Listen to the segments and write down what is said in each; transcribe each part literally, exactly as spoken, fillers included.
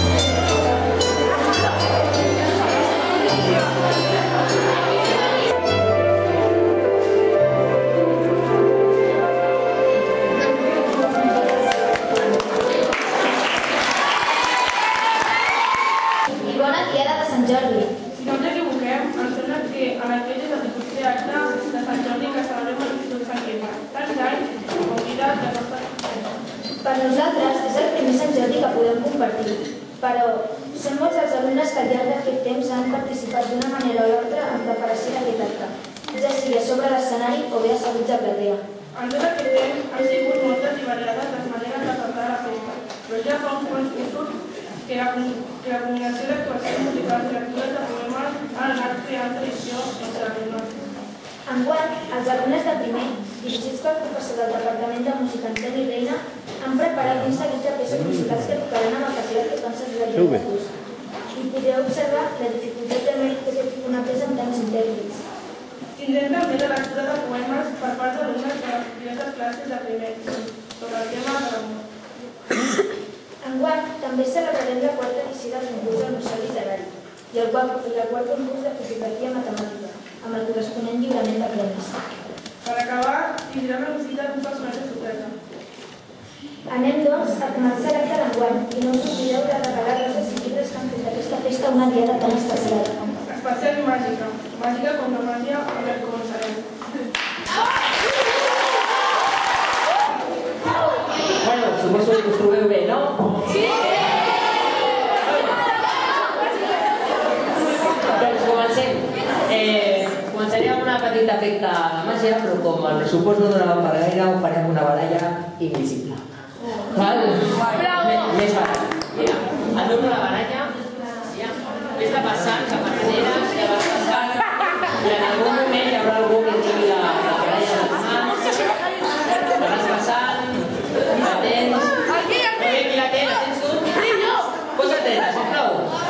Per nosaltres és el primer Sant Jordi que podem compartir, però són molts els alumnes que al llarg d'aquest temps han participat d'una manera o l'altra en preparació d'aquest acte, ja sigui a sobre l'escenari o bé asseguts a platea. En tot aquest temps han sigut moltes i variades les maneres de parlar la festa, però ja fa uns quants cursos que la combinació d'actuacions musicals i lectures de poemes han anat creant tradició entre alumnes. Enguany, els alumnes de primer, dirigits pel professor del Departament de Música Antoni Reina, han preparat un seguit de peces musicals que tocaran amb el teclat que consta de la curs. I podeu observar la dificultat de fer una peça amb tants intèrprets. Tindrem també la lectura de poemes per part d'alumnes de les diverses classes de primer sobre el tema de l'amor. Enguany, també celebrarem la quarta edició del concurs del Museu Literari i el quart concurs de fotografia matemàtica, amb el corresponent lliurament de premis. Per acabar, tindrem la visita d'un personatge sorpresa. Anem, doncs, a començar l'acte d'enguany i no us oblideu de regalar roses i llibres que han fet d'aquesta festa una diada tan especial. Especial i màgica. Màgica com la màgia amb la que començarem. Bueno, suposo que us trobeu bé, no? Sí! Doncs comencem. Començaré amb una petita efecte de màgia, però com el pressupost no donava per gaire, ho farem una baralla invisible. Val? Més baralla. Mira, et dono la baralla, vés-la passant cap a darrere, ja vas passant, i en algun moment hi haurà algú que tingui la baralla a les mans, la vas passant, la tens... Aquí, aquí! Aquí la tens, la tens tu? Posa-te-la, sisplau.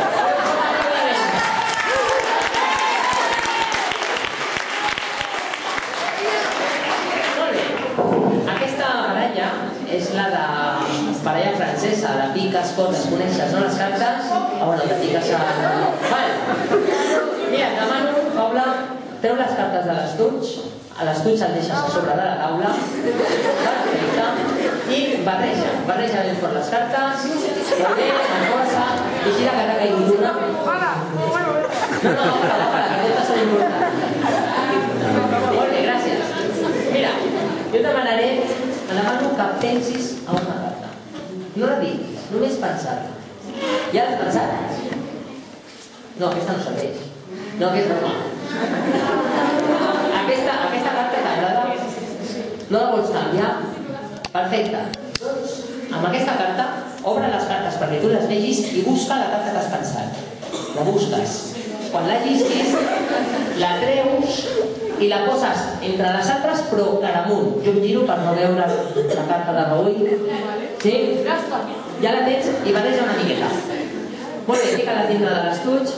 Aquesta baralla és la de baralla francesa, de piques, potes, coneixes, no les cartes? Ah, bueno, de piques a... Val. Mira, et demano, Paula, treu les cartes de l'estuig, a l'estuig el deixes a sobre de la taula, perfecte, i barreja, barreja ben fort les cartes, molt bé, amb força, vigila que t'ha caigut una. No, no, agafa, agafa, que aquestes són importants. Molt bé, gràcies. Mira, jo et demanaré, et demano que pensis a una carta. No la diguis, només pensar-la. Ja l'has pensat? No, aquesta no serveix. No, aquesta no. Aquesta, aquesta carta t'agrada? No la vols canviar? Perfecte. Doncs, amb aquesta carta, obre les cartes perquè tu les vegis i busca la carta que has pensat. La busques. Quan la llistis, la treus i la poses entre les altres, però cara amunt. Jo em giro per no veure la carta de Raül. Sí? Ja la tens i barreja una miqueta. Molt bé, fica-la dintre de l'estuig.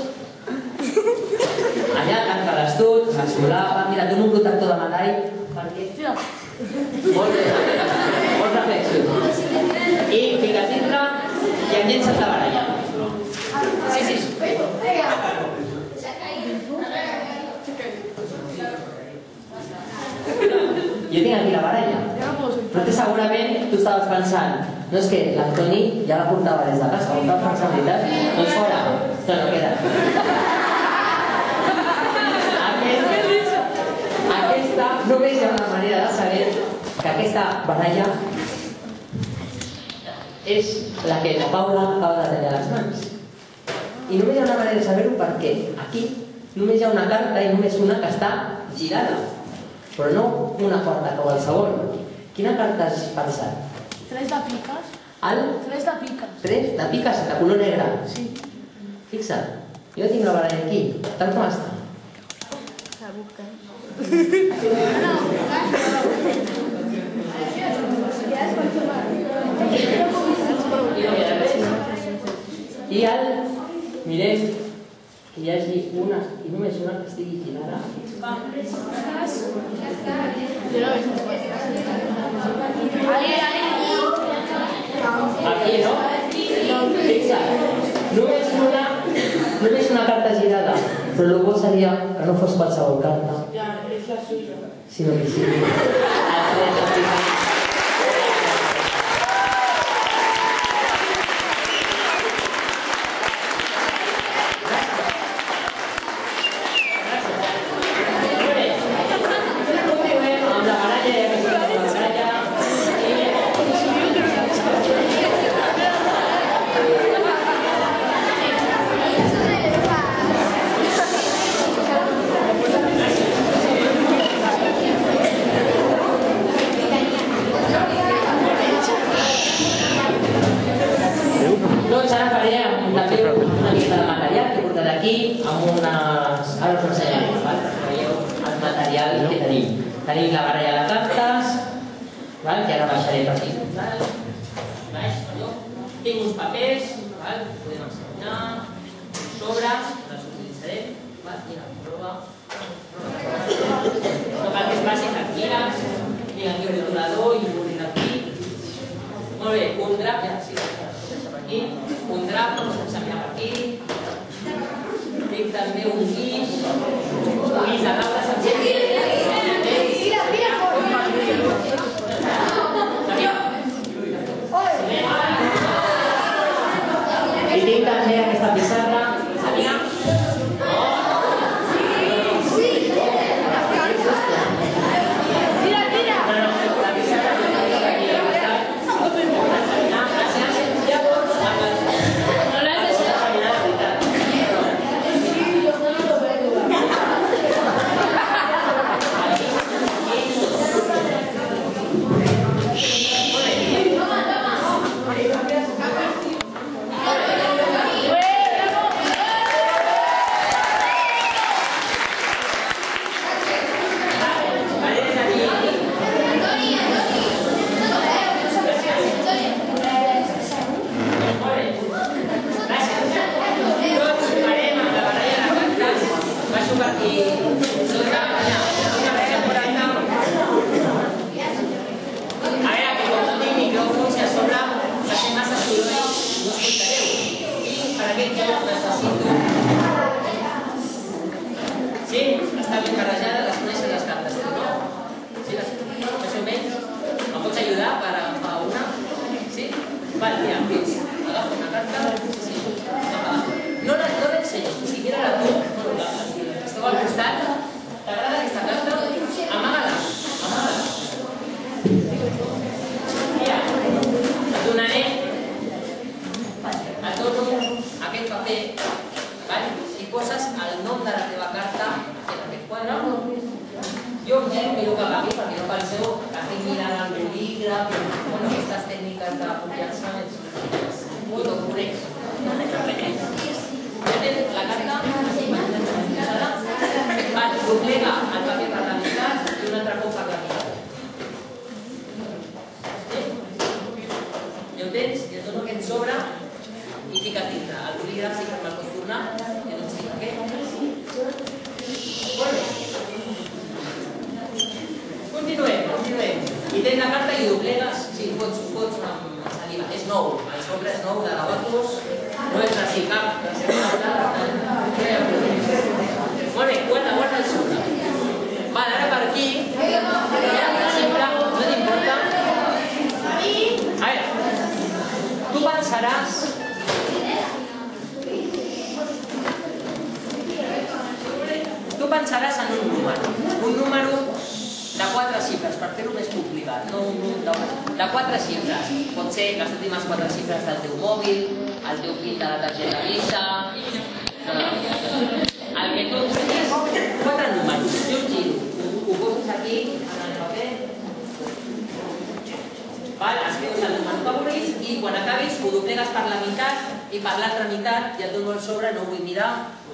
Allà tanca l'estuig, la solapa. Mira, dono un protector de metall. Per què? Molt bé. Molt reflexió. I fica dintre i em llences la baralla. Sí, sí. Jo tinc aquí la baralla, però tu segurament tu estaves pensant, no és que l'Antoni ja la portava des de casa, ho estava pensant veritat, doncs fora, no, no queda. Aquesta, només hi ha una manera de saber que aquesta baralla és la que la Paula acaba de tenir a les mans. I només hi ha una manera de saber-ho perquè aquí només hi ha una carta i només una que està girada. Però no una quarta que qualsevol. Quina carta has pensat? Tres de piques. El? Tres de piques. Tres de piques, de color negre? Sí. Fixa't, jo tinc la baralla aquí, tal com està. La busquem. I el... Mirem que hi hagi una, i només una que estigui girada. Aquí, no? Fixa't. Només una, només una carta girada, però el bo seria que no fos qualsevol carta, Ja, és la suya. sinó que sigui el tret aplicat. Doncs ara faré també una mica de material que he portat aquí amb unes... Ara us ho ensenyaré, val? Perquè veieu el material que tenim. Tenim la baralla de cartes, val? Que ara baixaré per aquí. Val? Baix, perdó. Tinc uns papers, val? Podem examinar, sobres, els utilitzarem. Val? Mira, prova. No cal que es passi tranquil·les. Tinc aquí un rotulador i un bolí aquí. Molt bé, un drap, ja, sí, aquí, un drap, vamos a examinar per aquí. Tinc també un guix, un guix de taula senzill. Tira, tira, I tinc també aquesta pissarra. Sabina? Sí? Està ben barrejada, les coneixes les cartes, no? Sí, les més o menys? Em pots ajudar per agafar una? Sí? Vale, mira, fins. Agafa una carta. Sí, agafa. No l'ensenyes, ni siquiera la tu. Esteu al costat. T'agrada aquesta carta? Amaga-la. Amaga-la. Mira, et donaré et dono aquest paper, i poses el nom de la teva carta en aquest quadre. Jo miro cap aquí perquè no penseu que estic mirant el bolígraf, aquestes tècniques de confiança ho no coneix. Ja tens la carta posada, doblega el paper per la meitat i un altre cop per la meitat. Ja ho tens, i et dono aquest sobre i fica dintre. El bolígraf sí que me'l pots tornar i no ens fica aquest. Molt bé. Continuem, continuem. I tens la carta i doblegues, sí, pots, pots amb saliva. És nou, el sobre és nou de Gavacos, no és reciclat, molt bé, guarda, guarda el sobre. Val, ara per aquí, per exemple, no t'importa. A veure, tu pensaràs Tu pensaràs en un número, un número de quatre xifres, per fer-ho més complicat, no un número de quatre xifres. Pot ser les últimes quatre xifres del teu mòbil, el teu pin de la targeta Visa, el que tu ensenyes, quatre números. Jo un giro, ho poses aquí, en el paper, escrius el número que vulguis i quan acabis ho doblegues per la meitat i per l'altra meitat ja et dono el sobre, no ho vull mirar.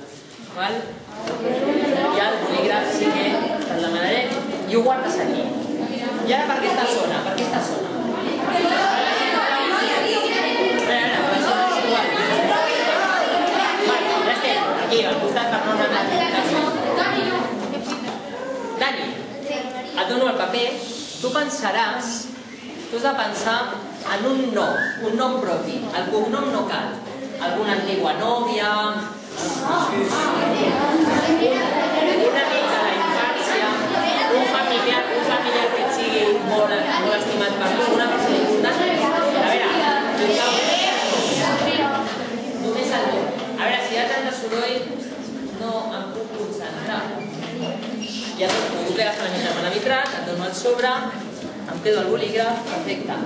I el bolígraf sí que te'l demanaré i ho guardes aquí. I ara per aquesta zona, per aquesta zona. Ja estem, aquí al costat per no anar Dani, et dono el paper, tu pensaràs, tu has de pensar en un nom, un nom propi, el cognom no cal. alguna antigua nòvia, una mica la infància, un familiar, un familiar que et sigui molt estimat per tu, una persona important. A veure, només el tu. A veure, si hi ha tant de soroll, no em puc concentrar. Ja tot, tu pegues la mica amb la nitrat, et dono el sobre, em quedo el bolígraf, perfecte.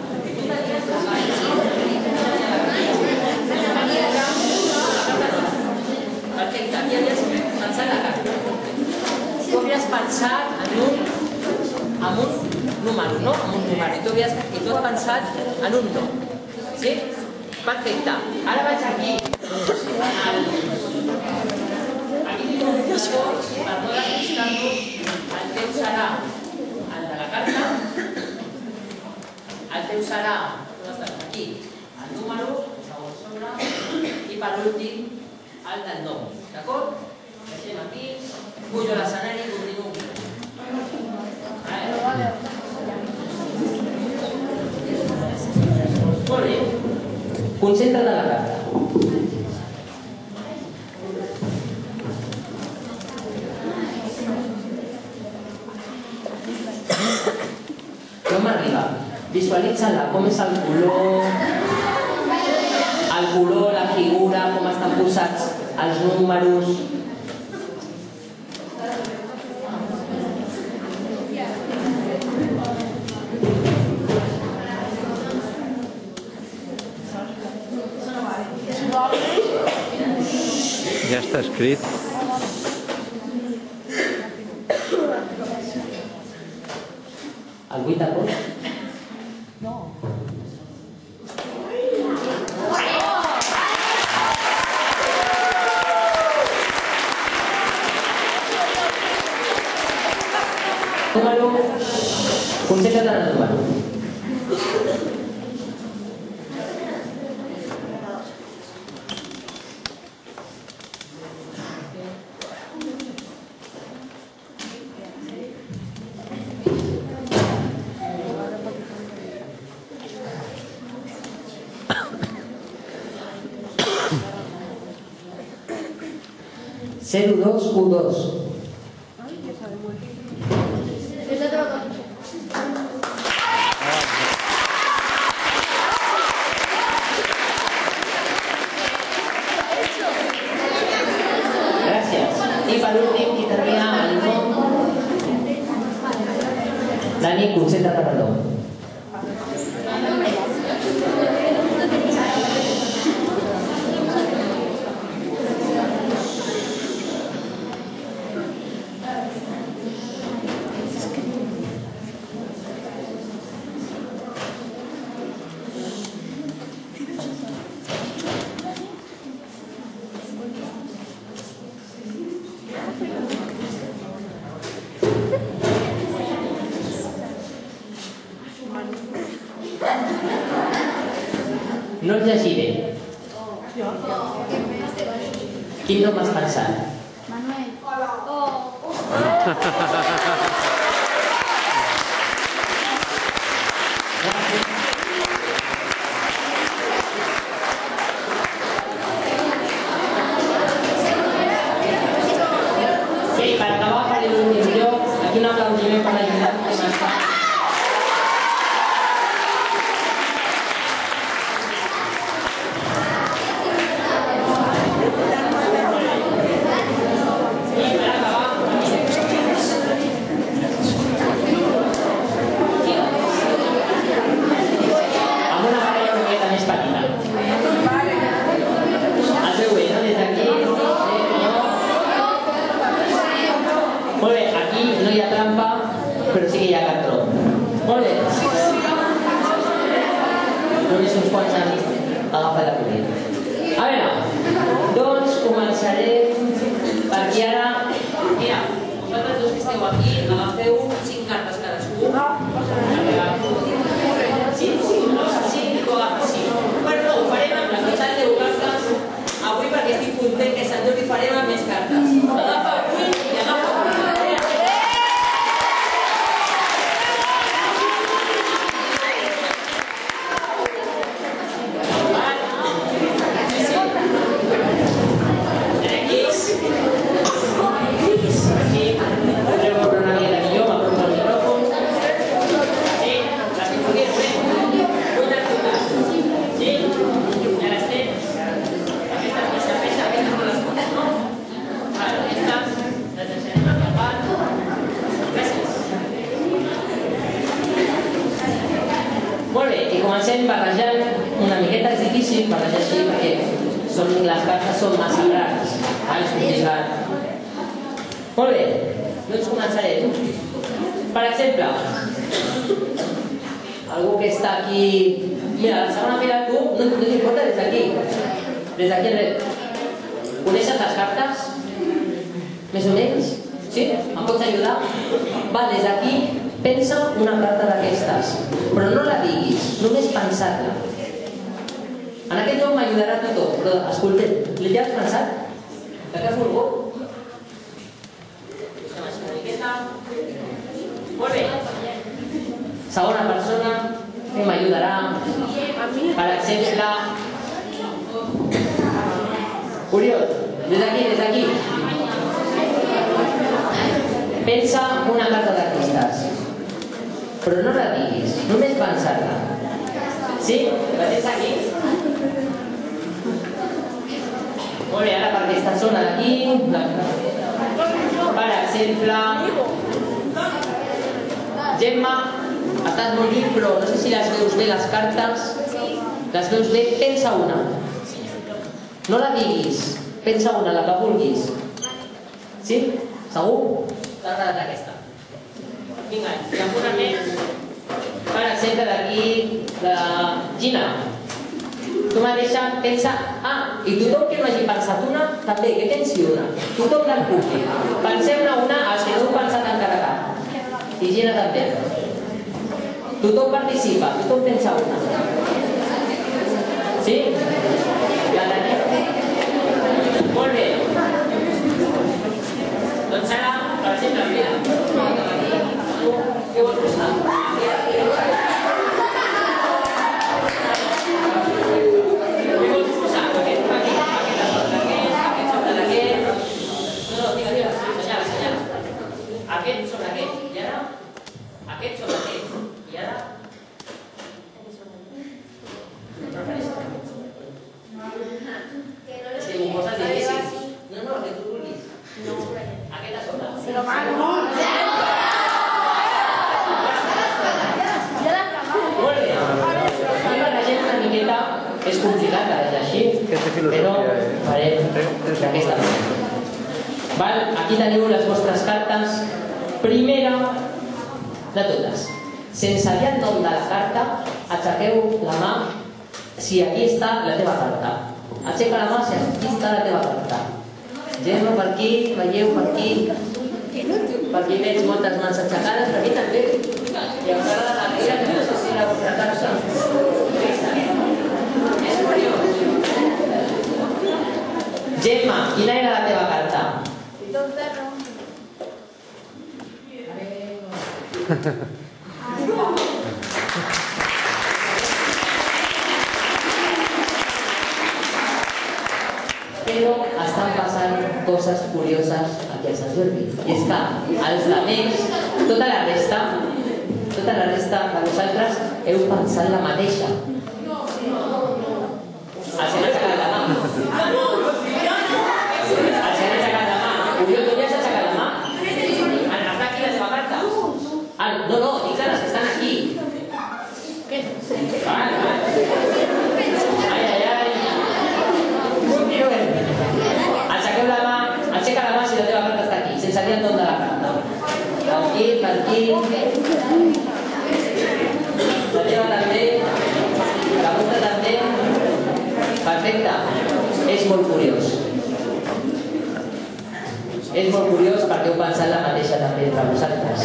Perfecte, aquí havies pensat la carta. Tu havies pensat en un, en un número, no? En un número. I tu, havies, i tu has pensat en un no. Sí? Perfecte. Ara vaig aquí. Aquí tinc un esforç per no despistar-lo. El teu serà el de la carta. El teu serà, aquí, el número, el segon sobre, i per últim, el del nom. D'acord? Deixem aquí, pujo a l'escenari i continuo. Molt bé. Concentra't en la carta. No m'arriba. Visualitza-la, com és el color, el color, la figura, com estan posats els números. Ja està escrit. El vuit d'acord? No. Número, concentra't en el número. zero dos u dos. Gràcies. I per últim, qui termina el nom. Dani, concentra't en el nom. No el llegiré. Quin nom has pensat? Manuel. Sí, per acabar faré l'últim lloc. Aquí un aplaudiment per l'ajudant que m'ha estat. Molt bé, aquí no hi ha trampa, però sí que hi ha cartró. Molt bé. Només uns quants han agafat la corrent. A veure, doncs començarem per aquí ara. Mira, vosaltres dos que esteu aquí, agafeu cinc cartes cadascú. Sí, sí, no, sí, i tu agafes cinc. Bueno, no, ho farem amb la total deu cartes avui perquè estic content que Sant Jordi farem amb més cartes. Agafa vuit i agafa vuit. barrejant una miqueta, és difícil barrejar així perquè són, les cartes són massa grans. És complicat. Molt bé, doncs començarem. Per exemple, algú que està aquí... Mira, la segona fila tu no, no t'importa des d'aquí. Des d'aquí enrere. Coneixes les cartes? Més o menys? Sí? Em pots ajudar? Va, des d'aquí pensa una carta d'aquestes, però no la diguis, només pensar-la. En aquest joc m'ajudarà tothom, però escolteu, l'he ja has pensat? De què has volgut? Molt bé. Segona persona que m'ajudarà, per exemple, Oriol, des d'aquí, des d'aquí. Pensa una carta d'aquestes, però no la diguis, només pensar-la. Sí? La tens aquí? Molt bé, ara per aquesta zona d'aquí, per exemple, Gemma, estàs molt lluny, però no sé si les veus bé les cartes. Les veus bé? Pensa una. No la diguis, pensa una, la que vulguis. Sí? Segur? T'ha agradat aquesta? Vinga, i amb una més. Per exemple, d'aquí, de Gina. Tu mateixa pensa... Ah, i tothom que no hagi pensat una, també, que pensi una. Tothom del públic. Pensem-ne una, els que no heu pensat encara cap. I Gina també. Tothom participa, tothom pensa una. Sí? La tenim? Molt bé. Doncs ara, per exemple, mira. Què vols posar? Què vols posar? Aquest per aquí, aquest sobre d'aquest, aquest sobre d'aquest. No, no, digue, digue, assenyala, assenyala. Aquest sobre aquest. I ara, aquest sobre aquest. I ara... Si ho poses difícil. No, no, que tu vulguis. Aquest a sobre. Però va, no! Molt bé. Aquí barregem una miqueta. És complicat barrejar així, però farem d'aquesta manera. Aquí teniu les vostres cartes. Primera de totes. Sense dir el nom de la carta, aixequeu la mà si aquí està la teva carta. Aixeca la mà si aquí està la teva carta. Gemma per aquí, veieu per aquí. Per aquí veig moltes mans aixecades, per aquí també. I encara la darrera, no sé si la vostra carta. És curiós. Gemma, quina era la teva carta? Però estan passant coses curioses aquí a Sant Jordi. I és que els altres, tota la resta, tota la resta de vosaltres heu pensat la mateixa. Els hem aixecat la mà. Els hem aixecat la mà. Oriol, tu ja has aixecat la mà? Està aquí la teva carta? No, no, dic les que estan aquí. Ai, ai, ai. Aixequeu la mà, aixeca la mà si la teva carta està aquí, sense dir el nom de la carta. Per aquí, per aquí. La teva també. La vostra també. Perfecte. És molt curiós. És molt curiós perquè heu pensat la mateixa també entre vosaltres.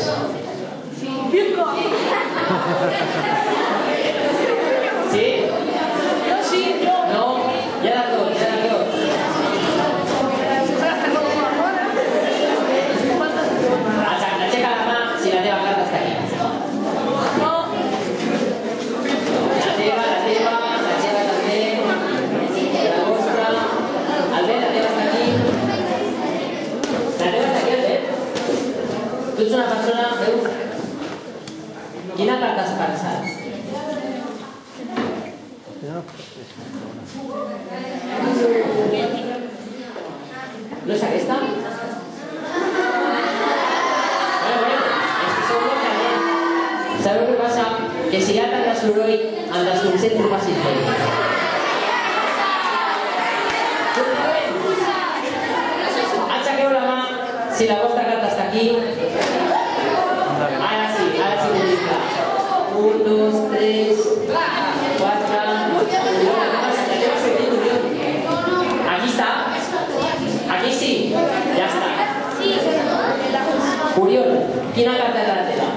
Sí? No? Ja de tot, ja de tot. Aixeca la mà si la teva carta està aquí. La teva, la teva, la teva també. La vostra. Albert, la teva està aquí. La teva està aquí, Albert? Tu ets una persona, veu? Quina carta has pensat? No és aquesta? Bueno, bueno, és que sou molt calent. Sabeu què passa? Que si hi ha tantes soroll en desconcentro pacífic. Aixequeu la mà si la vostra carta està aquí. Ara sí, ara sí que dic clar. Un, dos, tres, quatre... Aquí està. Aquí sí. Ja està. Oriol, quina carta és la teva?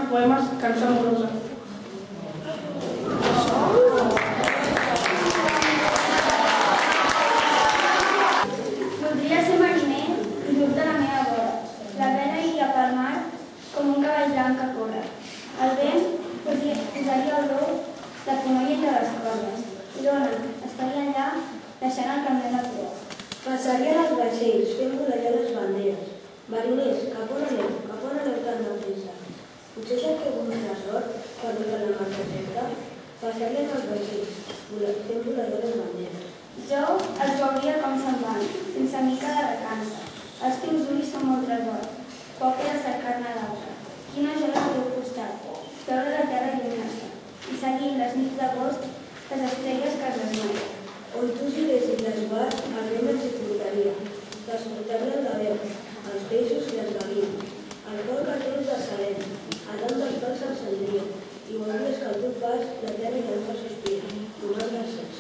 poemes Cançó amorosa. Voldria ser mariner i dur de la meva vora. La vela iria pel mar com un cavall blanc que corre. El vent posaria olor de fonoll entre les cordes. I l'ona estaria allà deixant el camí de flor. Passarien els vaixells fent volar les banderes. Mariners, cap on aneu? Cap on aneu tan de pressa? Potser cerqueu un tresor perdut en la mar perfecta? Passarien els vaixells fent volar les banderes. Jo els veuria com se'n van, sense mica de recança. Els teus ulls són molt tresor, poc he de cercar-ne d'altre. Quina joia al teu costat, veure la terra llunyana i seguir les nits d'agost les estrelles que es desmaien. On tu giressis les bars, el vent ens hi portaria. T'escoltarien la veu, els peixos i les gavines. El cor que tens de serena, a tant del pal s'encendria. I veuries que al teu pas la terra ja no fa sospira, donant gràcies.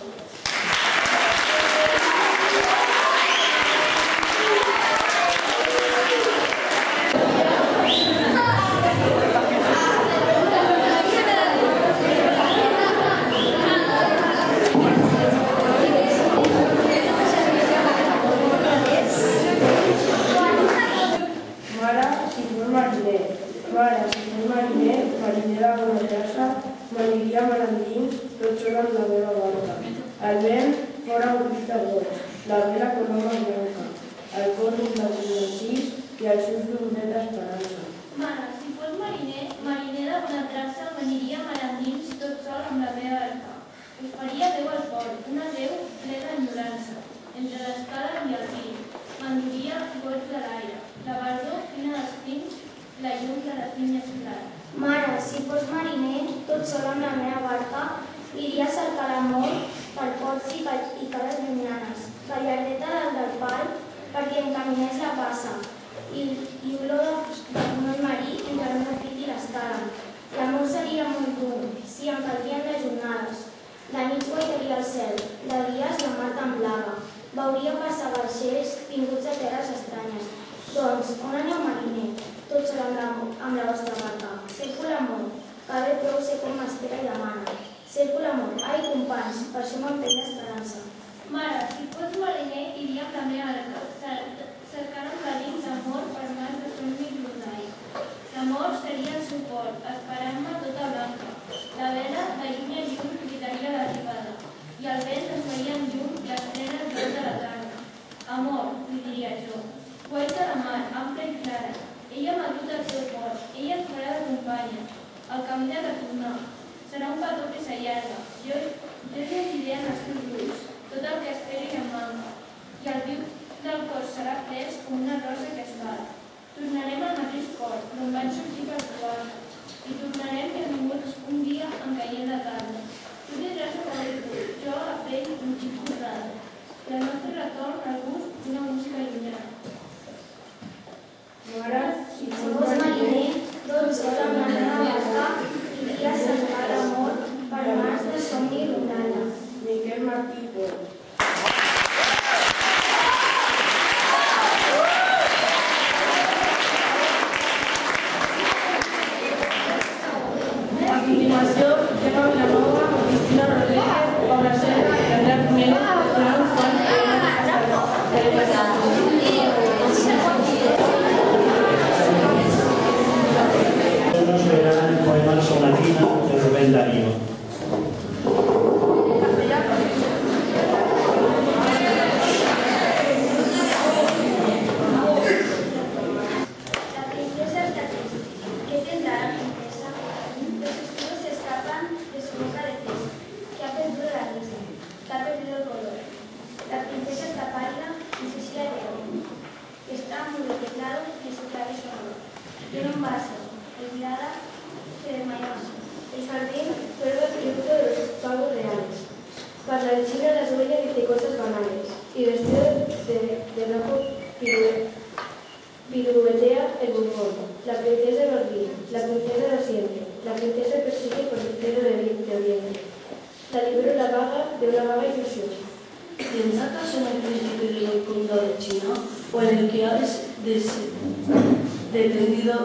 El vent fora un crit de goig, la vela coloma blanca, el cor d'un narcís i els seus llums d'esperança. Mare, si fos mariner, mariner de bona traça, veniria mar endins tot sol amb la meva barca. Us faria Déu al port, una Déu plena d'enyorança, entre l'escala i el vi. M'enduria goig de l'aire, la verdor fina dels pins, la llum de les vinyes clares. Mare, si fos mariner, tot sol amb la meva barca, iria a cercar l'amor per ports i cares llunyanes, gallardeta del del pal perquè encaminés la passa i, i olor de fonoll marí entre el meu pit i l'escala. L'amor seria molt dur, si em caldrien les jornades. De nit guaitaria el cel, de dies la mar temblava. Veuria passar vaixells vinguts de terres estranyes. Doncs, on aneu, mariner? Tot sol amb la, amb la vostra barca. Cerco l'amor, que bé prou sé com m'espera i demana. Cerco l'amor. Ai, companys, per això m'empeny l'esperança. Mare, si fos mariner, iria amb la meva barca, cercant amb ladins d'amor per mars de son i glornall. L'amor seria el suport, esperant-me tota blanca. La vela, de lluny a lluny, critaria l'arribada, i el vent es veia en llum les trenes d'or de la tarda. Amor, li diria jo, guaita de la mar, ampla i clara. Ella m'ha dut al seu port, ella et farà de companya. El camí de retornar serà un petó que s'allarga. Jo, jo llegiré en els teus ulls tot el que espero i em manca. I el viu del cor serà fresc com una rosa que es val. Tornarem al mateix cor, d'on van sorgir per trobar-nos. I tornarem benvinguts un dia en caient la tarda. Tu vindràs a veure jo a fer un xic tornada. I el nostre retorn al gust d'una música llunyana. Mare, Si fos mariner, tot sol amb la meva barca, iria a cercar l'amor per mars de somni i rondalla. Miquel Martí Pol. A continuació, Gemma Vilanova, Cristina Rodríguez, Paula Serra i Andrea Jiménez faran uns quants Nos verán el poema Sonatina de Rubén Darío. La princesa está triste. ¿Qué tendrá la princesa? Los escudos se escapan de su boca de fresa, que ha perdido la risa, que ha perdido el color. La princesa está pálida y su silla de oro, que está muy teclado y su clave sonoro. Tiene un vaso, olvidada, se desmayó. El jardín fue el tributo de los pavos reales. Para la vecina las huellas dice cosas banales, y vestido de, de rojo piruetea el bufón. La princesa lo ríe, la princesa lo siente, la princesa persigue por el cielo de, de oriente. La libero la vaga de una vaga ilusión. ¿Piensa acaso en el príncipe del condado de China o en el que ha des, des, detendido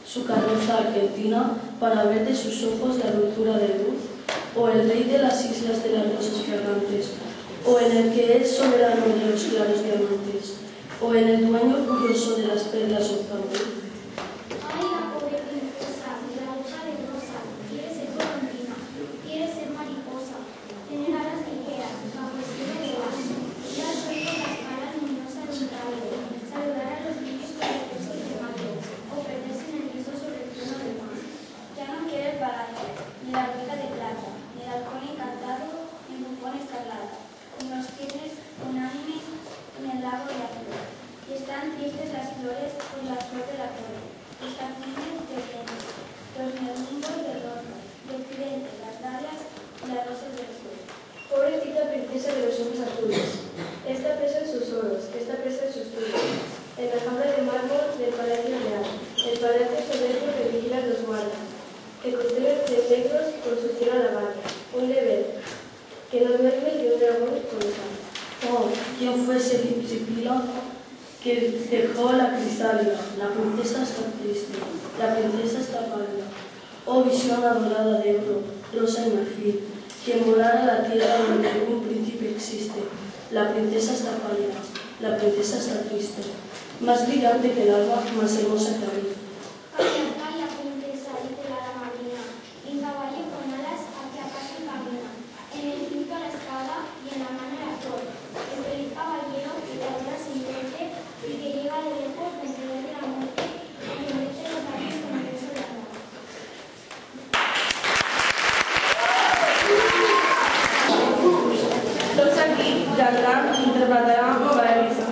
su carroza argentina para ver de sus ojos la dulzura de luz, o el rey de las islas de las rosas fragantes, o en el que es soberano de los claros diamantes, o en el dueño curioso de las perlas octavos. Ay, la pobre princesa, la hoja de rosa, quiere ser colombina, quiere ser mariposa, tener alas ligeras, bajo el cielo de las, ir al sol con las alas luminosas de un rayo, saludar a los niños con los besos de mayo, o perderse en el rizo sobre el trono de mar. Ya no quiere el palacio, ni la rica de plata, ni el halcón encantado, ni el bufón escarlata, ni los tigres unánimes en el lago de azul. Y están tristes las flores con la flor de la flor, los jazmines de vientos, los neombos del rosa, de occidente, las dalias y las rosas del sur. Pobrecita princesa de los ojos azules, esta presa en sus oros, esta presa en sus tules, en la jaula de mármol del palacio real, el palacio soberbio que vigila los guardas, que costeles de negros con su cielo a la barra, un deber, que no duerme y un dragón colosal. Oh, ¿quién fue Sipila que dejó la crisálida? La princesa está triste, la princesa está pálida. Oh, visión adorada de oro, rosa y marfil, quien morara la tierra donde ningún príncipe existe. La princesa está pálida, la princesa está triste, más brillante que el alba, más hermosa que abril. Calla, calla, princesa, dice la hada madrina, en caballo con alas hacia casa camina, en el cinto la espada y en la mano la flor, el feliz caballero que te adora sin verte y que llega de lejos vencedor de la muerte, y que mete los labios con el beso de amor. Tots aquí, Jalran interpretarà Obra Elisa.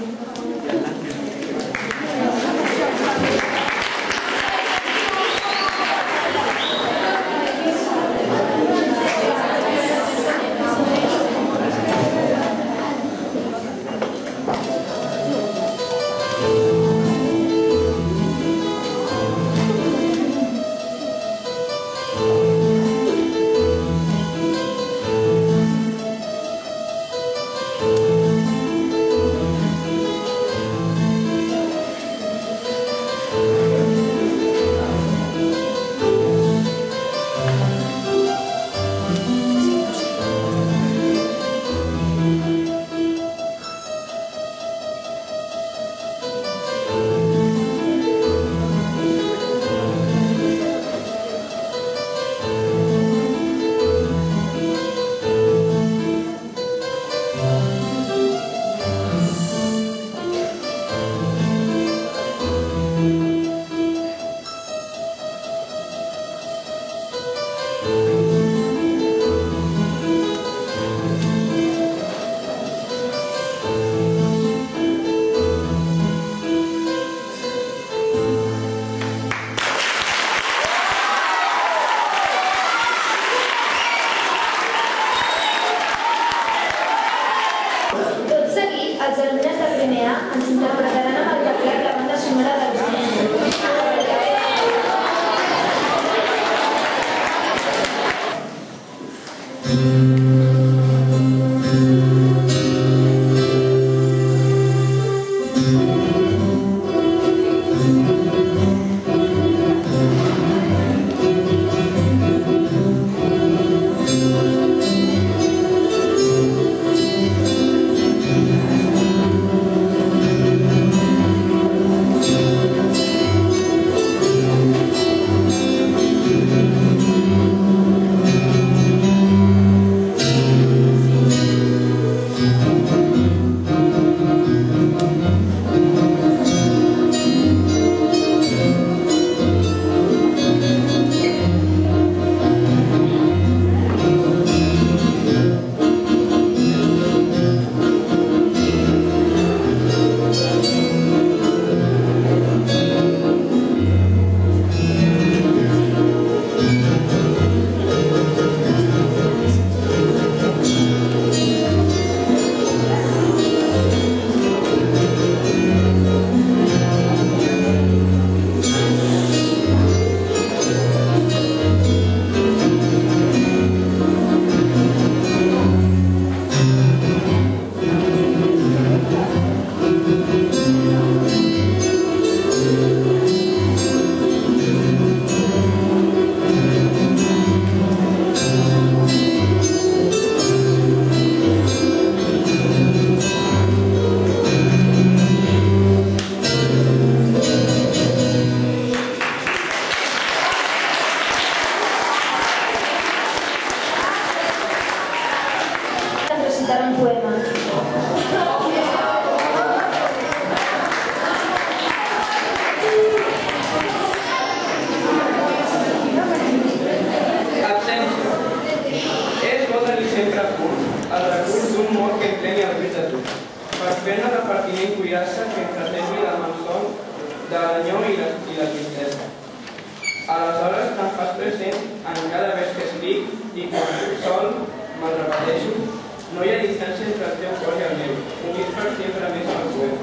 inspirar-se que preservi la malson de l'enyor i la tristesa. Aleshores te'n fas present en cada vers que escric i quan sol me'l repeteixo, no hi ha distància entre el teu cor i el meu, units per sempre més al poema.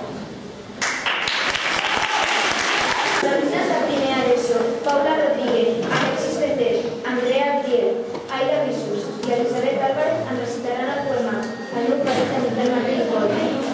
Les alumnes de primer a l'ESO, Paula Rodríguez, Alexis Becer, Andrea Artiel, Aida Rissus i Elisabet Álvarez en recitaran el poema El meu petit amic del matí i cor.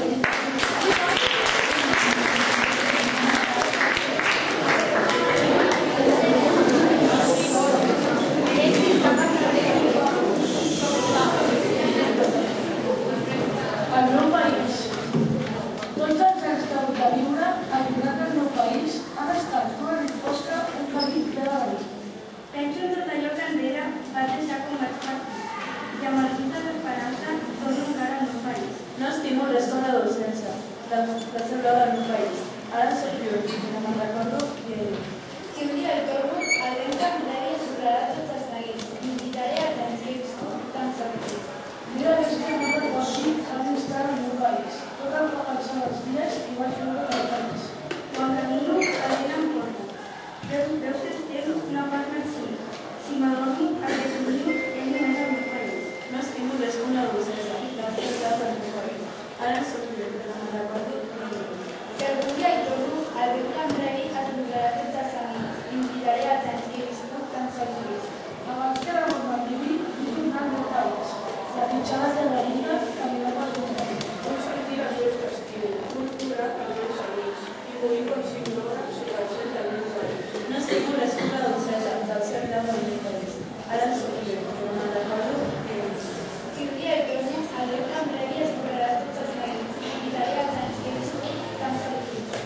El meu país. Tots els anys que ha hagut de viure, el llibret del meu país ha estat una nit fosca, un camí ple de verí. Penso en tot allò que enrere va deixar com vaig partir i amb el fil de l'esperança torno encara al meu país. No estimo res com la docència, la seva del meu país. Ara soc jo, i no me'n recordo que... Si un dia hi torno, el vent canviarà i esborrarà tots els neguits. Invitaré a gens que he viscut tan sacrificis. Mira que estic molt de quasi has d'estar al meu país. Tot el que vaig als dies i vaig veure el país. Quan camino, el vent em porta. Veus, veus que estem una part més sí. Si m'adormo, el que somriu és només el meu país. No estimo res com la docència, la seva del meu país. Ara soc jo, però no me'n recordo que... Si algun dia hi torno, el vent canviarà esborrarà tots els amics. Invitaré a gens que he viscut tan sacrificis. Abans que la bomba arribi, vull tornar al meu país. La pitjada de la illa caminava al meu país. Vull sentir els meus castigos, vull plorar els meus amics i morir com si ignora sobre el cel del meu país. No estic res com la docència del seu llarg del meu país. Ara soc jo, però me'n recordo que... Si un dia hi torno, el vent canviarà i esborrarà tots els neguits. Invitaré a gens que he viscut tan sacrificis.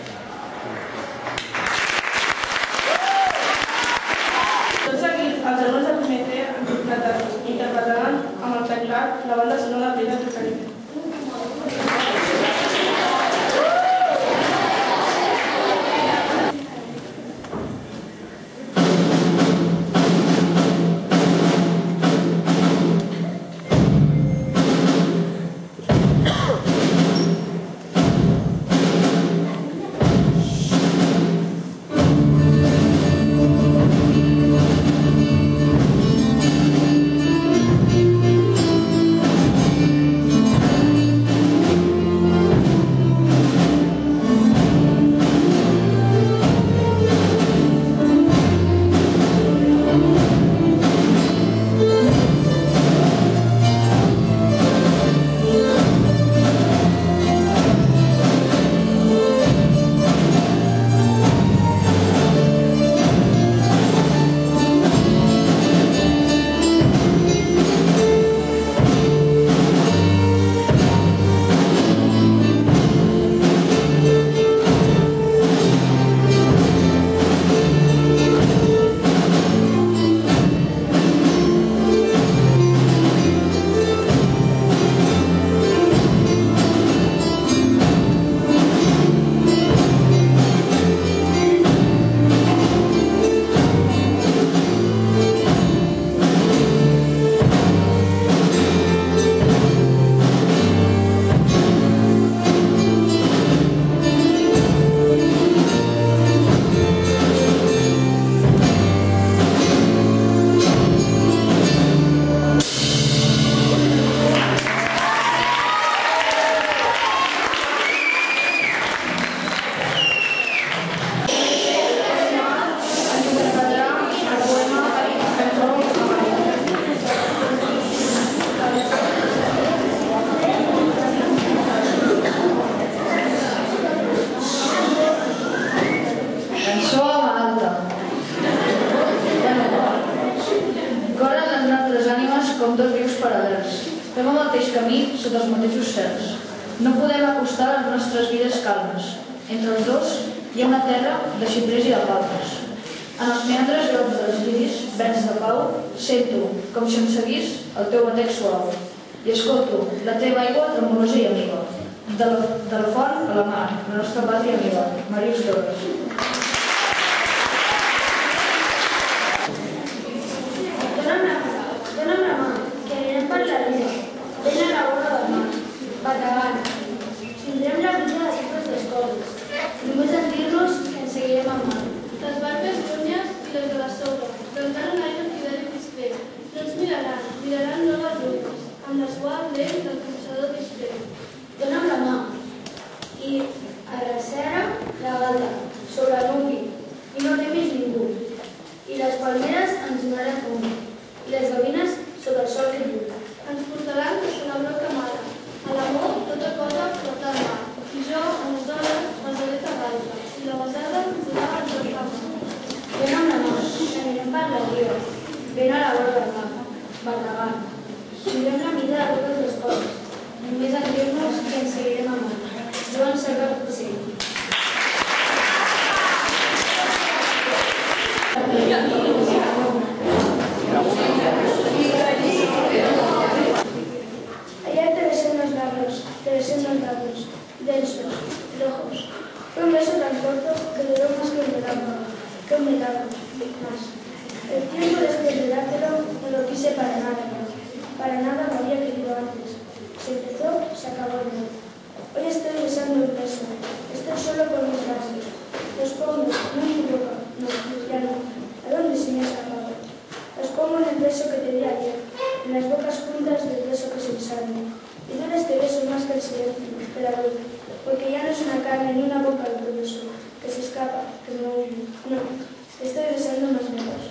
Tot seguit, els alumnes del primer C interpretaran amb el teclat la banda sonora de Pirates del Caribe. com dos rius paral·lels. Fem el mateix camí sota els mateixos cels. No podem acostar les nostres vides calmes. Entre els dos hi ha una terra de xiprers i de palmes. En els meandres grocs dels lliris, verds de pau, sento, com si em seguís, el teu batec suau. I escolto la teva aigua tremolosa i amiga. De la, de la font a la mar, la nostra pàtria amiga, Màrius Torres. Dóna'm la mà, que anirem per la riba. Vine a la vora del mar. Batagant. Tindrem la vida de cicles l'alta, sobre el nucli, i no temis ningú. I les palmeres ens donaran un, i les gavines sota el sol que lluny. Ens portaran a la broca mare. A l'amor tota cosa porta al mar. I jo, a nosaltres, basaré terralta. I la basada ens donava el joc al mar. Ven amb la mà, caminem per la riba. Ven a la vora del mar, bardegant. Mirem la mida de totes les coses. Només en dir-nos que ens seguirem amant. Joan Serra Potser. Allá te besé en los labios, te besé en los labios, densos, rojos. Fue un beso tan corto que duró más que un relámpago, que un milagro, más. El tiempo después de dártelo no lo quise para nada, para nada lo había querido antes. Se empezó, se acabó el mundo. Hoy estoy besando el beso, estoy solo con mis labios. Los pongo, no en mi boca, no, ya no. ¿A dónde se me ha escapado? Los pongo en el beso que te di ayer, en las bocas juntas del beso que se besaron. Y duele este beso más que el silencio, que la luz, porque ya no es una carne ni una boca el beso, que se escapa, que no huye. No, estoy besando más lejos.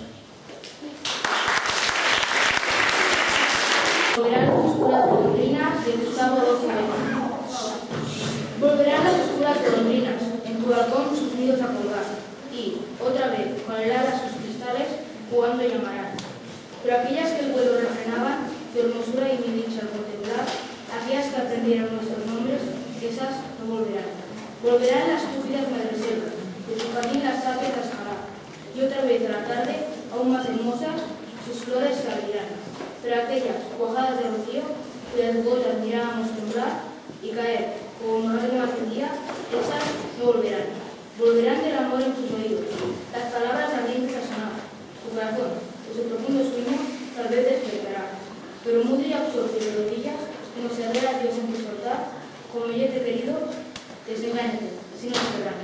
Volverán las oscuras golondrinas de Gustavo Adolfo Bécquer. Volverán las oscuras golondrinas en tu balcón sus nidos a colgar y, otra vez, con el ala sus cristales, jugando llamarán. Pero aquellas que el vuelo refrenaban, tu hermosura y mi dicha al contemplar, aquellas que aprendieron nuestros nombres, esas no volverán. Volverán las túpidas madreselvas, de tu jardín las aves rascarán, y otra vez a la tarde, aún más hermosas, sus flores se abrirán. Pero aquellas cuajadas de rocío, cuyas gotas mirábamos temblar y caer como una encendida, esas no volverán. Volverán del amor en tus oídos, las palabras ardientes a sonar, tu corazón, de su profundo sueño, tal vez despertará. Pero mudo y absorto de rodillas, como se arrea a Dios en tu soltar, como yo te he querido, desengáñate, así no se verán.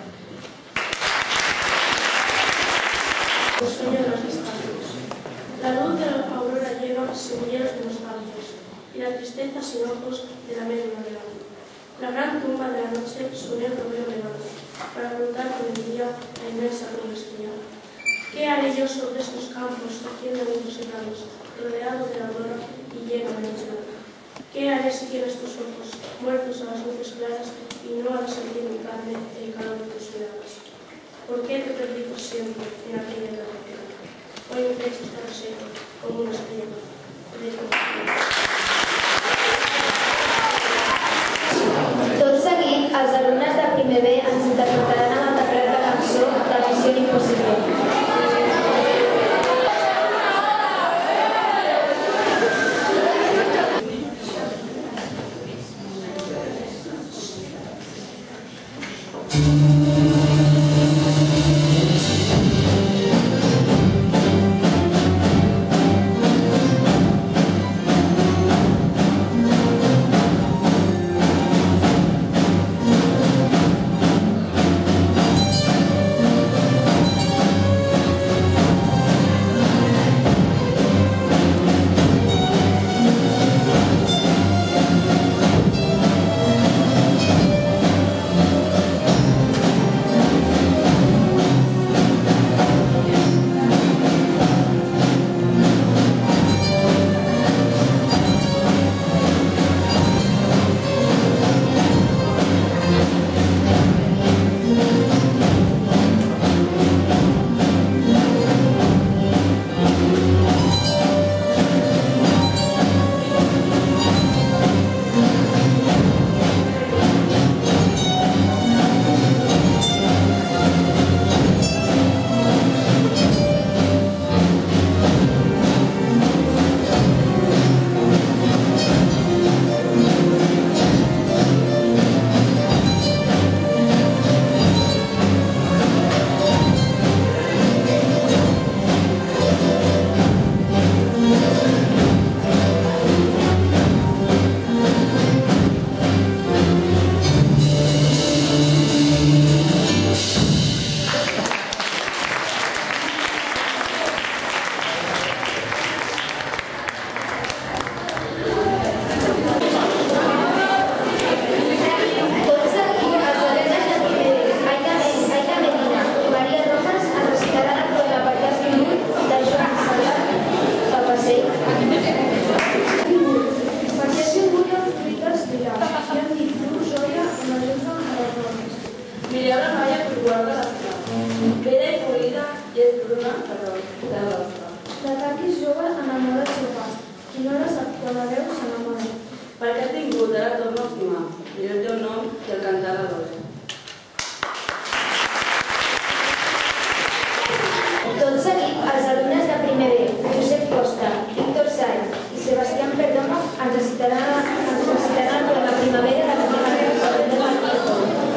Los sueños de los descansos. La luz de la aurora lleva semilleros de nostalgias y la tristeza sin ojos de la médula de la luz. La gran tumba de la noche su negro velo levanta para ocultar con el día la inmensa luz estrellada. ¿Qué haré yo sobre estos campos haciendo vientos helados, rodeado de la aurora y lleno de noche blanca? ¿Qué haré si quiero estos ojos, muertos a las luces claras y no al sentir mi carne el calor de tus miradas? ¿Por qué te perdí por siempre en aquella eternidad? Hoy mi pecho está reseco, como una estrella. Tot seguit, els alumnes de primer B ens interpretaran amb el teclat la cançó de Missió Impossible. Mireu la noia que guarda l'escala. Bella i polida i és bruna de rostre. La Taqui és jove enamorada del seu pas. Qui no la sap quan la veu s'enamora. Perquè has tingut, ara torno a estimar. Diré el teu nom i el cantar la rosa. Tot seguit, els alumnes de primer B, Josep Costa, Víctor Saiz i Sebastián Perdomo ens recitaran, ens recitaran durant la primavera de la primavera del Martí.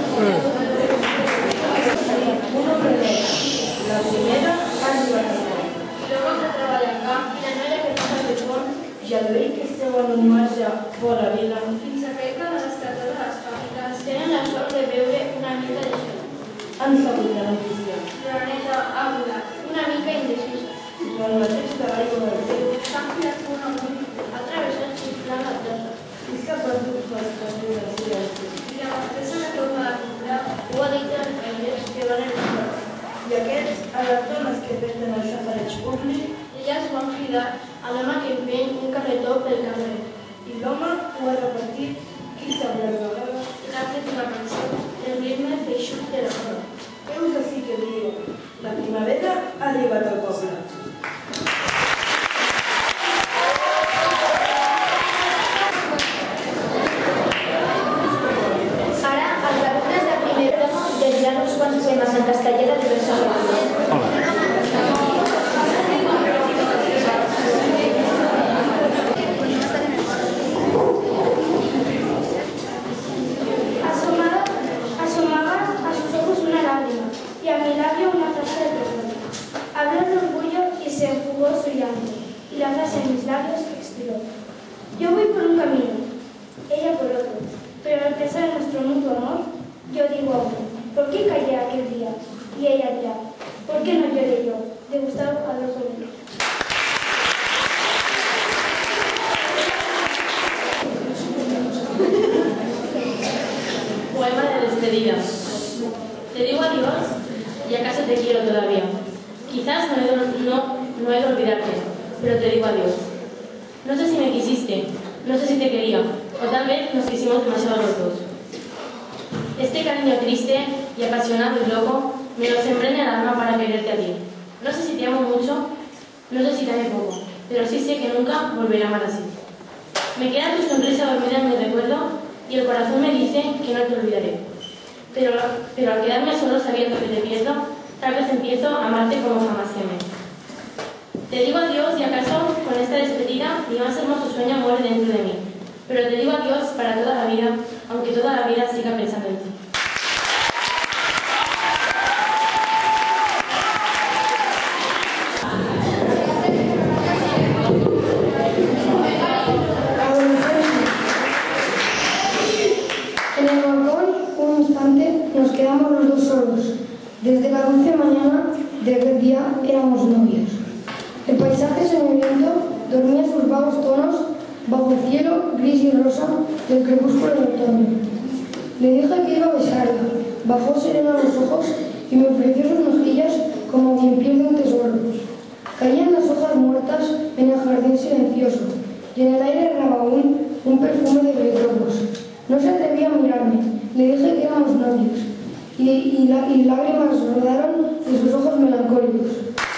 Un nombre més. La primera, Hans Barcelona. L'home que treballa al camp i la noia que fa el pont I el vell que esteu en un marge fora vila. fins arregla de l'estat de les fàbriques. Tenen la sort de veure una mica de sol. Han sabut la notícia. La neta ha volat, una mica indecisa. El mateix treball com el teu. S'han filat un amunt, ha travessat xiflant la terra. És que ha perdut les persones silenci. I la mestressa que ho va comprar ho ha dit als veïns que van entrar. I aquests, a les dones que peten el safareig públic, Elles van cridar a l'home que empeny un carretó pel carrer. i l'home ho ha repartit qui sap les vegades. I l'ha fet una cançó, el ritme feixut de la flor. Heu que sí que diu, la primavera ha arribat al poble. Ara, els alumnes de primer B llegiran uns quants poemes en castellà de diversos autors. Asomaba, asomaba a sus ojos una lágrima y a mi labio una frase de perdón. Habló el orgullo y se enfugó su llanto, y la frase en mis labios expiró. Yo voy por un camino, ella por otro, pero al pensar en nuestro mutuo amor, yo digo aún, ¿por qué callé aquel día? Y ella dirá, ¿por qué no lloré yo? De Gustavo Adolfo Bécquer. Poema de despedida. Te digo adiós y acaso te quiero todavía. Quizás no he, de, no, no he de olvidarte, pero te digo adiós. No sé si me quisiste, no sé si te quería, o tal vez nos quisimos demasiado los dos. Este cariño triste y apasionado y loco me lo sembré en el alma para quererte a ti. No sé si te amo mucho, no sé si te ame poco, pero sí sé que nunca volveré a amar así. Me queda tu sonrisa dormida en mi recuerdo y el corazón me dice que no te olvidaré. Pero, pero al quedarme solo sabiendo que te pierdo, tal vez empiezo a amarte como jamás te amé. Te digo adiós y acaso con esta despedida mi más hermoso sueño muere dentro de mí. Pero te digo adiós para toda la vida, aunque toda la vida siga pensando en ti. En el balcón, un instante, nos quedamos los dos solos. Desde la dulce mañana de aquel día éramos novios. El paisaje semiviento dormía sus vagos tonos bajo el cielo gris y rosa del crepúsculo de otoño. Le dije que iba a besarla, bajó serena los ojos y me ofreció sus mejillas como quien pierde un tesoro. Caían las hojas muertas en el jardín silencioso y en el aire erraba aún un perfume de velotropos. No se atrevía a mirarme, le dije que éramos novios y, y, la, y lágrimas rodaron de sus ojos melancólicos.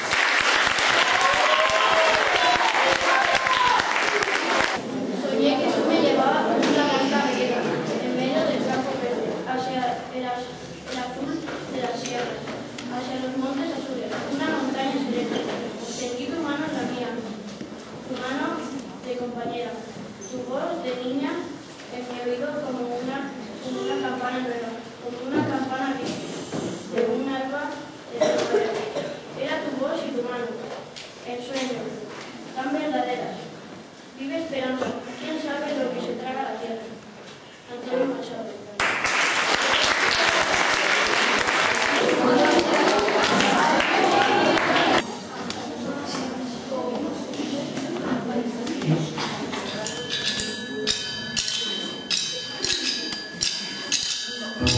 Soñé que tú me llevabas por una gran carretera, en medio del campo verde, hacia el, az- el azul de las sierras, hacia los montes azules, una montaña serena. Sentí tu mano en la mía, tu mano de compañera, tu voz de niña en mi oído como una, como una campana nueva, como una campana gris de un alba de primavera. Era tu voz y tu mano, en sueño, tan verdaderas. Vive esperando. ¿Quién sabe lo que se traga la tierra? Antonio Machado. Thank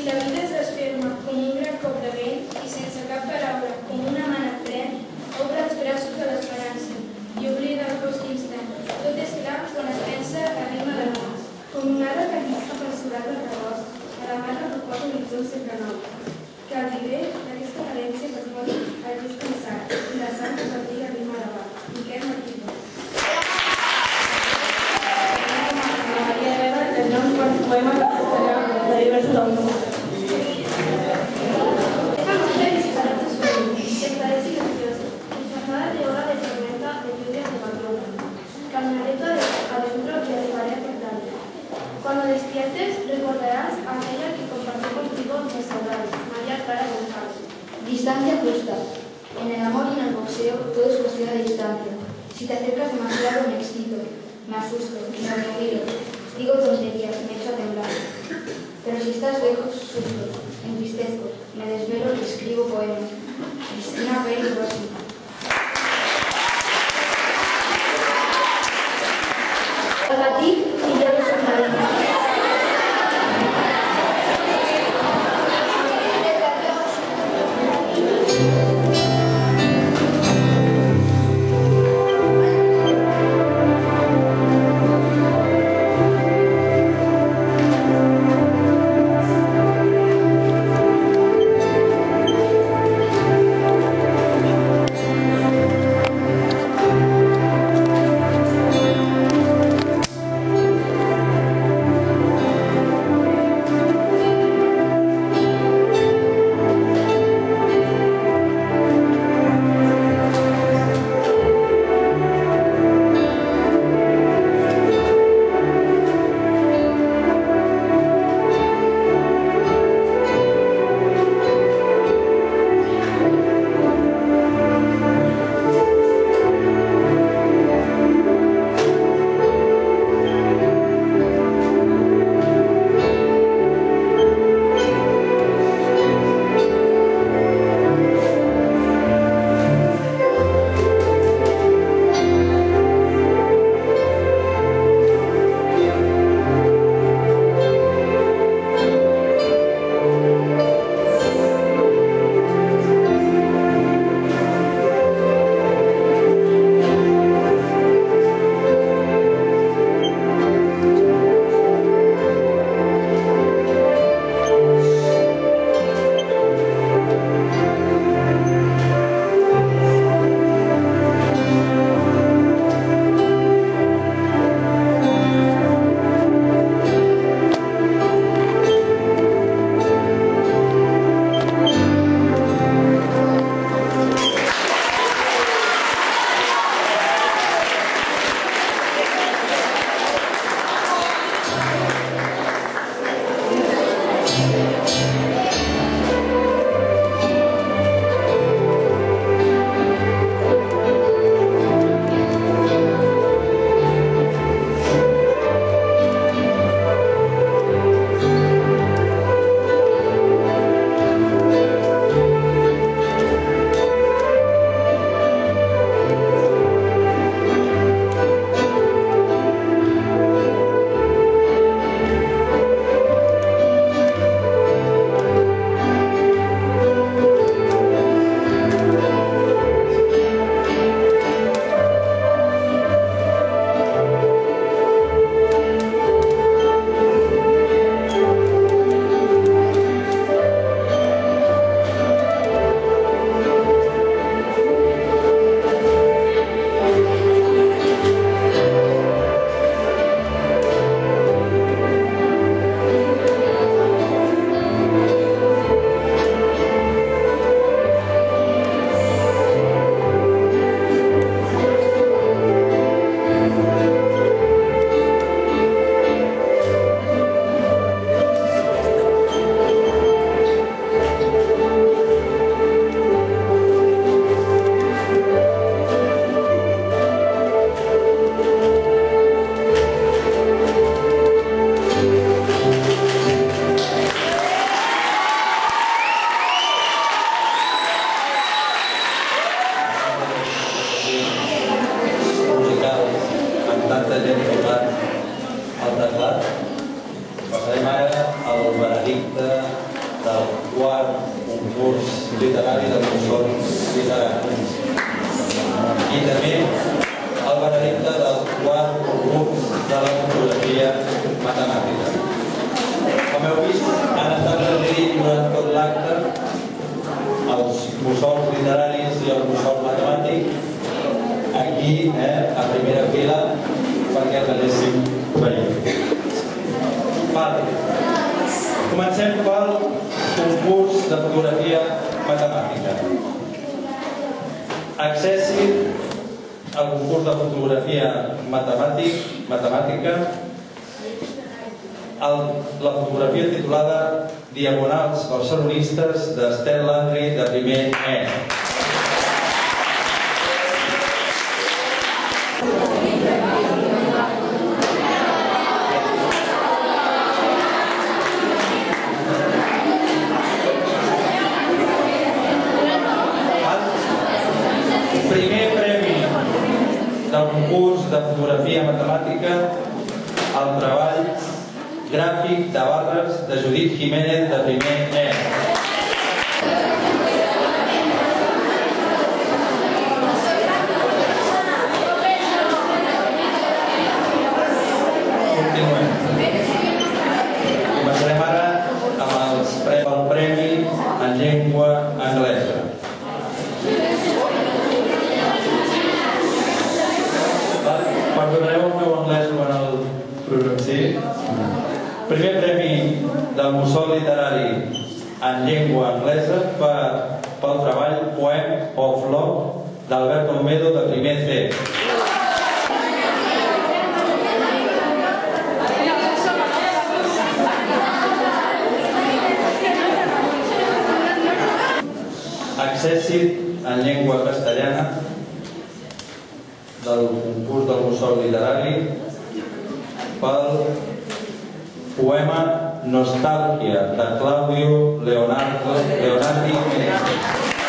Si la vida es desferma com un gran cop de vent i sense cap paraula com una mà et pren, obre els braços de l'esperança i oblida el fosc instant. Tot és clar quan es pensa a ritme de mà. Com una ara que llisca per surar del rebost, a la mà proposa horitzons sempre nous. Que el viver d'aquesta valència que es vol al just cansat i la sang que partir a ritme de mà. Miquel Martínez. Maria Herrera tenia uns quants poemes de diversos autors. Esta noche visitará tu sueño, estaré silenciosa, disfrazada de hora de tormenta, de lluvia de Barcelona. Caminaré todo adentro y arribaré a portarte. Cuando despiertes, recordarás a aquella que compartió contigo mis saudades, María Clara González. Distancia justa. En el amor y en el boxeo todo es cuestión de distancia. Si te acercas demasiado me excito, me asusto, me olvido, digo tonterías, me echo a temblar. Pero si estás lejos, sufro, entristezco, me desvelo y escribo poemas. Cristina Pérez Rossi. Para ti y ya lo sonaremos. teclat. Passarem ara al veredicte del quart concurs literari del Mussol Literari. I també el veredicte del quart concurs de la fotografia matemàtica. Com heu vist, han estat residint durant tot l'acte els mussols literaris i el mussol matemàtic aquí, a primera fila, perquè el anéssim veient. Comencem pel concurs de fotografia matemàtica. Accessi al concurs de fotografia matemàtica la fotografia titulada Diagonals barcelonistes d'Estel Landry de primer E. Primer premi del concurs de fotografia matemàtica al treball gràfic de barres de Judit Jiménez de primer E. Continuem. Començarem ara amb el premi en llengua anglesa. Perdoneu el meu anglès quan el pronunciï. Primer premi del Mussol Literari en llengua anglesa pel treball Poem of Love d'Alberto Olmedo de primer C. Accèssit en llengua castellana del concurs del Mussol Literari pel poema Nostàlgia de Claudio Leonardi Menéndez.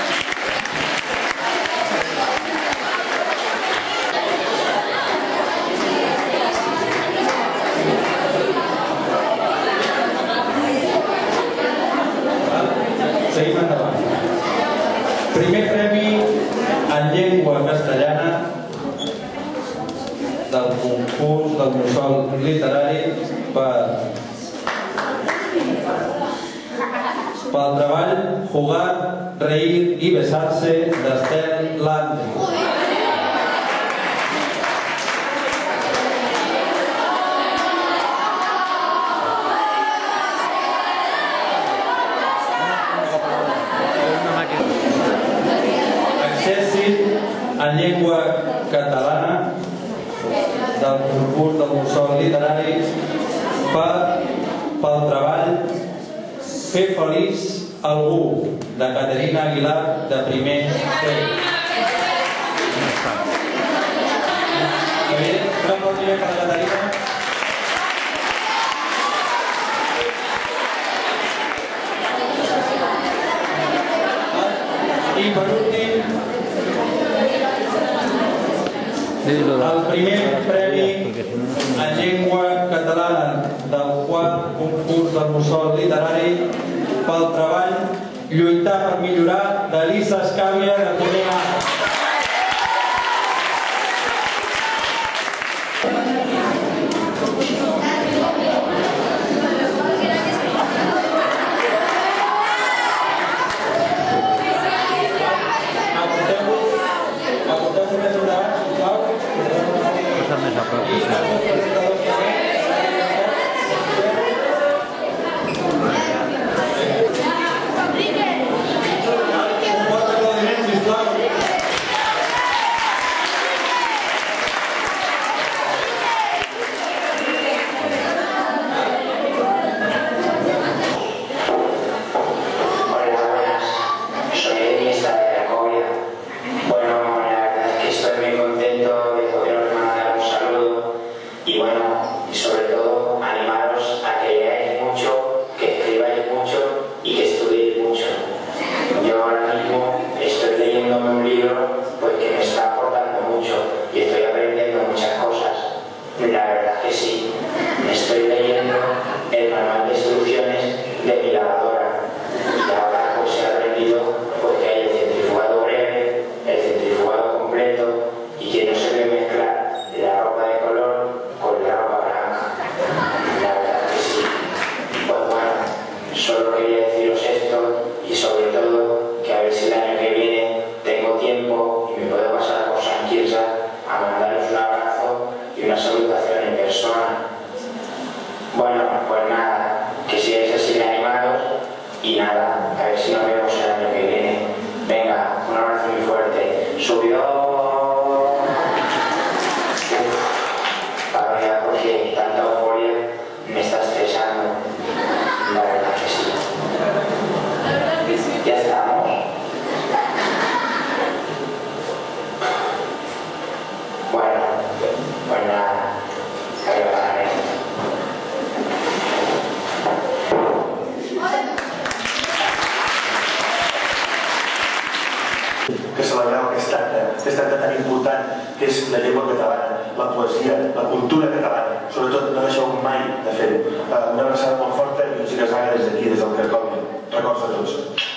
Seguim endavant. Primer premi en llengua castellana del concurs del Mussol Literari per pel treball Jugar, Reír y Besarse d'Estel Landry. Accèssit en llengua catalana del concurs del Mussol Literari pel treball Fer feliç algú de Caterina Aguilar de primer C. Un aplaudiment per a Caterina. I per últim, el primer premi en llengua catalana del quart concurs del Mussol Literari pel treball Lluitar per millorar d'Elisa Escàvia de primer A. Aporteu-vos més endavant, sisplau. Un fort aplaudiment, sisplau. Y nada, a ver si nos vemos el año que viene. Venga, un abrazo muy fuerte. Subió. Paro ya porque tanta euforia me está estresando. La verdad que sí. La verdad que sí. Ya estamos. Bueno, pues nada. Adiós, Ana. Que celebreu aquest acte, aquest acte tan important que és la llengua catalana, la poesia, la cultura catalana. Sobretot no deixeu mai de fer-ho. Una abraçada molt forta i un cigasana des d'aquí, des del Cracòvia. Records a tots.